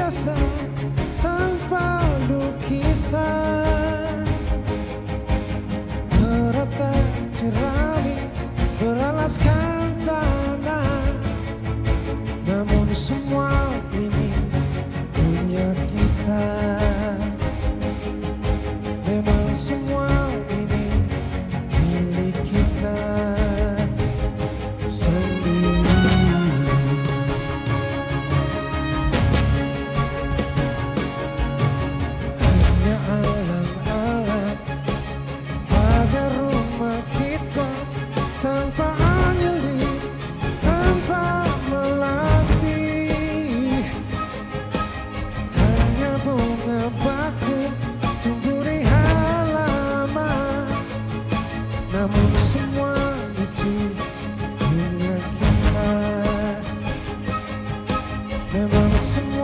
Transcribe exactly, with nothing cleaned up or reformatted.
biasa tanpa lukisan, beratap jerami beralaskan tanah. Namun semua ini punya kita. Memang semua ini milik kita sendiri. Hanya alang-alang pagar rumah kita, tanpa anyelir, tanpa melatih. Hanya bunga bakung tumbuh di halaman. Namun semua itu punya kita. Memang semua